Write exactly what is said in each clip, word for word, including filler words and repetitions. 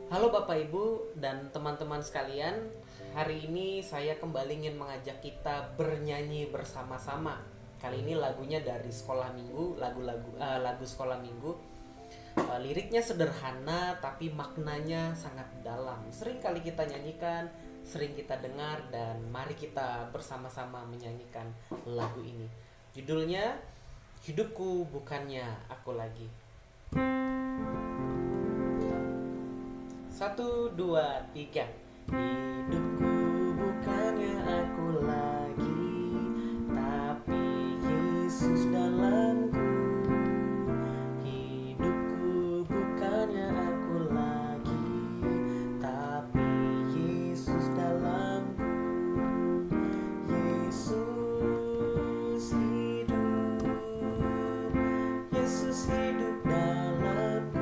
Halo Bapak Ibu dan teman-teman sekalian. Hari ini saya kembali ingin mengajak kita bernyanyi bersama-sama. Kali ini lagunya dari Sekolah Minggu, lagu-lagu eh, lagu Sekolah Minggu. Eh, liriknya sederhana tapi maknanya sangat dalam. Sering kali kita nyanyikan, sering kita dengar, dan mari kita bersama-sama menyanyikan lagu ini. Judulnya Hidupku Bukannya Aku Lagi. Satu, dua, tiga. Hidupku bukannya aku lagi, tapi Yesus dalamku. Hidupku bukannya aku lagi, tapi Yesus dalamku. Yesus hidup, Yesus hidup dalamku.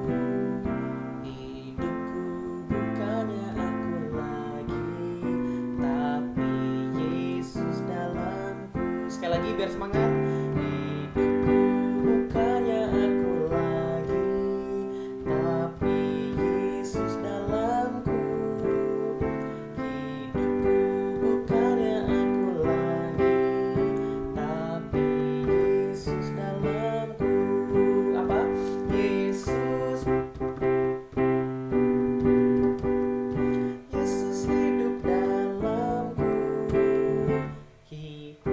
Hidupku bukannya aku lagi, tapi Yesus dalamku. Sekali lagi biar semangat. Hidupku bukannya aku lagi, tapi Yesus dalamku. Hidupku bukannya aku lagi, tapi Yesus dalamku. Apa? Yesus Yesus hidup dalamku. Hi-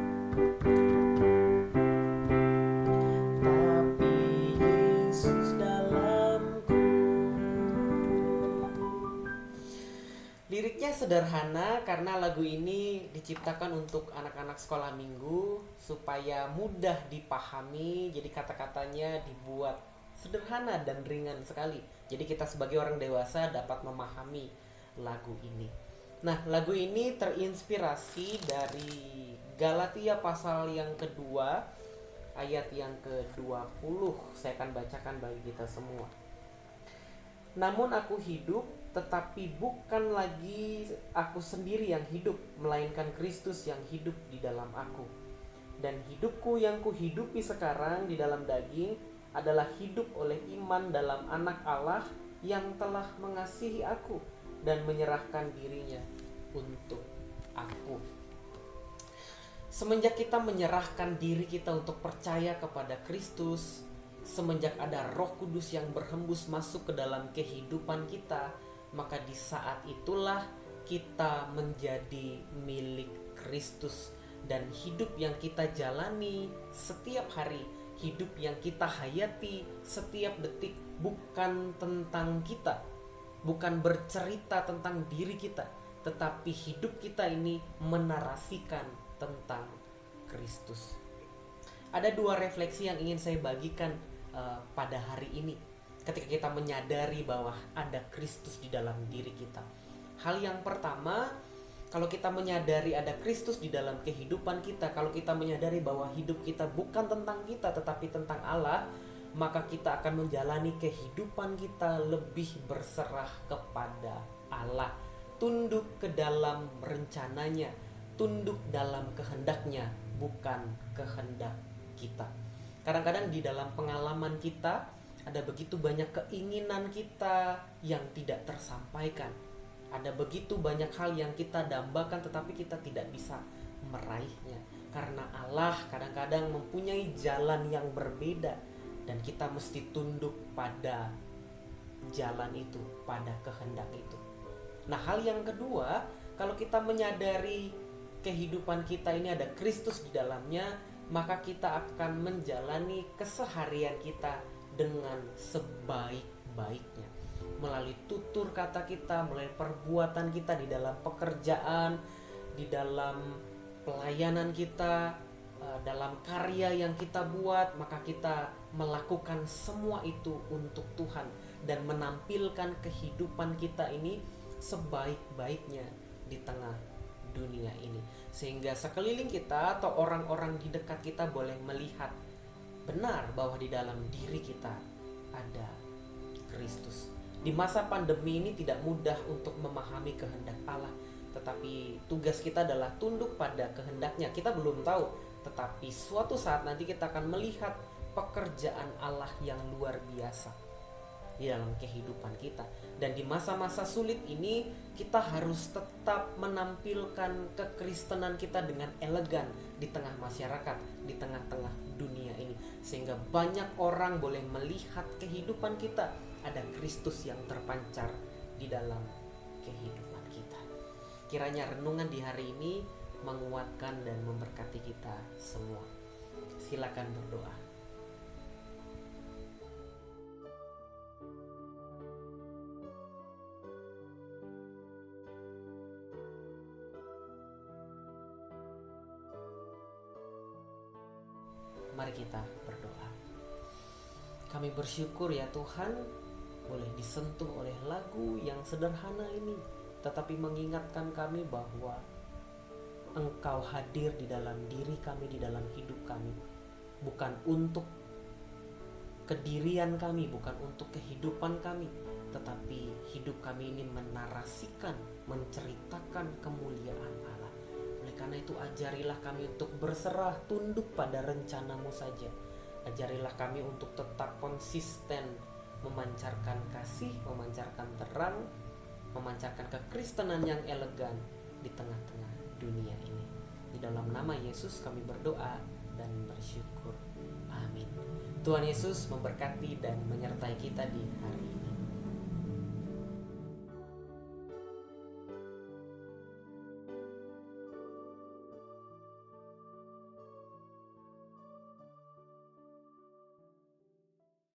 Tapi Yesus dalamku. Liriknya sederhana karena lagu ini diciptakan untuk anak-anak sekolah minggu supaya mudah dipahami. Jadi kata-katanya dibuat sederhana dan ringan sekali. Jadi kita sebagai orang dewasa dapat memahami lagu ini. Nah, lagu ini terinspirasi dari Galatia pasal yang kedua, ayat yang kedua puluh. Saya akan bacakan bagi kita semua. Namun aku hidup, tetapi bukan lagi aku sendiri yang hidup, melainkan Kristus yang hidup di dalam aku. Dan hidupku yang kuhidupi sekarang di dalam daging adalah hidup oleh iman dalam Anak Allah yang telah mengasihi aku dan menyerahkan dirinya untuk aku. Semenjak kita menyerahkan diri kita untuk percaya kepada Kristus, semenjak ada Roh Kudus yang berhembus masuk ke dalam kehidupan kita, maka di saat itulah kita menjadi milik Kristus. Dan hidup yang kita jalani setiap hari, hidup yang kita hayati setiap detik, bukan tentang kita, bukan bercerita tentang diri kita, tetapi hidup kita ini menarasikan tentang Kristus. Ada dua refleksi yang ingin saya bagikan uh, pada hari ini ketika kita menyadari bahwa ada Kristus di dalam diri kita. Hal yang pertama, kalau kita menyadari ada Kristus di dalam kehidupan kita, kalau kita menyadari bahwa hidup kita bukan tentang kita tetapi tentang Allah, maka kita akan menjalani kehidupan kita lebih berserah kepada Allah, tunduk ke dalam rencananya, tunduk dalam kehendaknya, bukan kehendak kita. Kadang-kadang di dalam pengalaman kita ada begitu banyak keinginan kita yang tidak tersampaikan. Ada begitu banyak hal yang kita dambakan tetapi kita tidak bisa meraihnya. Karena Allah kadang-kadang mempunyai jalan yang berbeda dan kita mesti tunduk pada jalan itu, pada kehendak itu. Nah, hal yang kedua, kalau kita menyadari kehidupan kita ini ada Kristus di dalamnya, maka kita akan menjalani keseharian kita dengan sebaik-baiknya. Melalui tutur kata kita, melalui perbuatan kita di dalam pekerjaan, di dalam pelayanan kita, dalam karya yang kita buat, maka kita melakukan semua itu untuk Tuhan dan menampilkan kehidupan kita ini sebaik-baiknya di tengah dunia ini, sehingga sekeliling kita atau orang-orang di dekat kita boleh melihat benar bahwa di dalam diri kita ada Kristus. Di masa pandemi ini tidak mudah untuk memahami kehendak Allah, tetapi tugas kita adalah tunduk pada kehendaknya. Kita belum tahu, tetapi suatu saat nanti kita akan melihat pekerjaan Allah yang luar biasa. di dalam kehidupan kita. Dan di masa-masa sulit ini kita harus tetap menampilkan kekristenan kita dengan elegan di tengah masyarakat, di tengah-tengah dunia ini, sehingga banyak orang boleh melihat kehidupan kita, ada Kristus yang terpancar di dalam kehidupan kita. Kiranya renungan di hari ini menguatkan dan memberkati kita semua. Silakan berdoa. Mari kita berdoa. Kami bersyukur ya Tuhan, boleh disentuh oleh lagu yang sederhana ini, tetapi mengingatkan kami bahwa Engkau hadir di dalam diri kami, di dalam hidup kami, bukan untuk kedirian kami, bukan untuk kehidupan kami, tetapi hidup kami ini menarasikan, menceritakan kemuliaan Allah. Oleh karena itu ajarilah kami untuk berserah tunduk pada rencana-Mu saja. Ajarilah kami untuk tetap konsisten memancarkan kasih, memancarkan terang, memancarkan kekristenan yang elegan di tengah-tengah dunia ini. Di dalam nama Yesus kami berdoa dan bersyukur. Amin. Tuhan Yesus memberkati dan menyertai kita di hari ini.